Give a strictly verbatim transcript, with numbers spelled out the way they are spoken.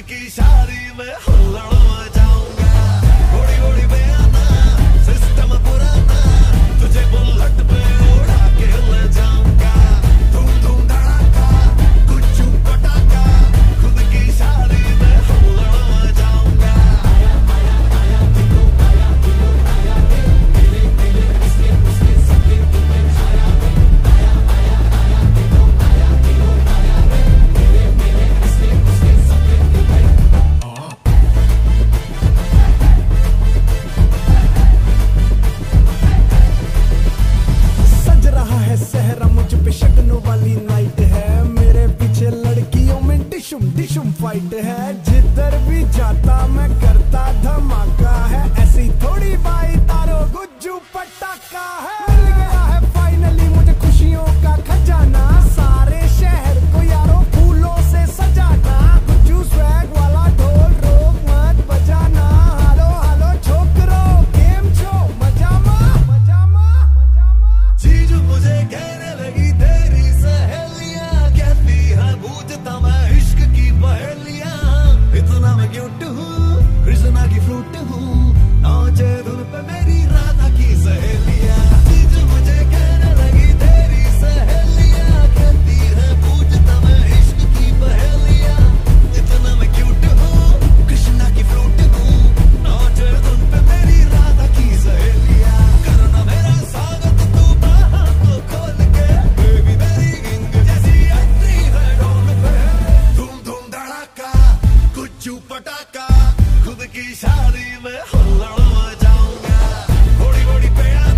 की शादी में हुल्लड़ मचाऊंगा। थोड़ी थोड़ी बयाना सिस्टम पुराना, तुझे बुलेट पे उड़ा के ले जाऊंगा। धूम धूम धड़ाका कुछ पटाखा, खुद की शादी में हुल्लड़ मचाऊंगा। आया आया आया दिलो आया दिलो आया रे, मेरे मेरे इसके उसके सबके दिल में छाया रे। आया आया आया दिलो आया दिलो आया रे, मेरे मेरे इसके उसके सबके दिल में। सज रहा है सहरा मुझ पे शगनों वाली नाइट है, मेरे पीछे लड़कियों में डिशुम डिशुम फाइट है। जिधर भी जाता मैं करता धमाका है, ऐसी थोड़ी बाई तारो गुज्जू पटाखा है। मिल गया है फाइनली मुझे खुशियों का खजाना, सारे शहर को यारों फूलों से सजाना। गुज्जू स्वैग वाला ढोल रोक मत बजाना, हालो हालो छोकरो गेम शो मजामा मजामा मजामा। चीज मुझे कहने लगी तेरी सहेलियां, कहती है बूझता मैं इश्क की पहेलियां। इतना मैं क्यूट हूँ, कृष्णा की फ्रूट हूँ, नाचे धुन पे मेरी राधा की सहेलियां। चीज मुझे कहने लगी तेरी सहेलियां, कहती है बूझता मैं इश्क की पहेलियां। इतना मैं क्यूट हूँ, कृष्णा की फ्रूट हूँ, नाचे धुन पे मेरी राधा की सहेलियां। करना मेरा स्वागत तू बाहों को खोल के, बेबी मेरी किंग जैसी एंट्री है ढोल पे। धूम धूम धड़ाका कुछ पटाखा, खुद की शादी में हुल्लड़ मचाऊंगा। थोड़ी थोड़ी पेड़ा